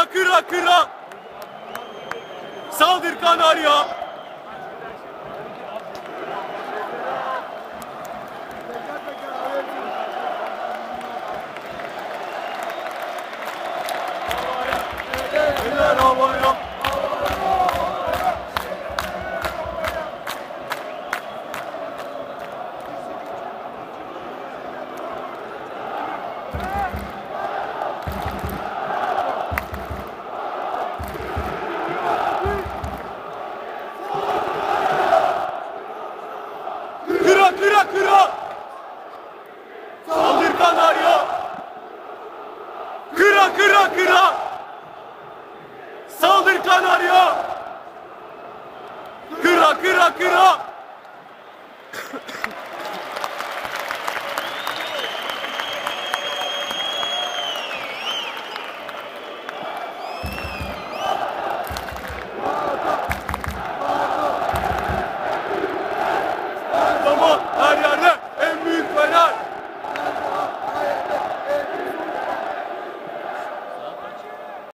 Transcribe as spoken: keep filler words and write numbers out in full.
Kıra kıra kıra. Saldır Kanarya. Eller havaya. Kıra kıra kıra. Saldır Kanarya. Kıra kıra kıra. Saldır Kanarya. Kıra kıra kıra.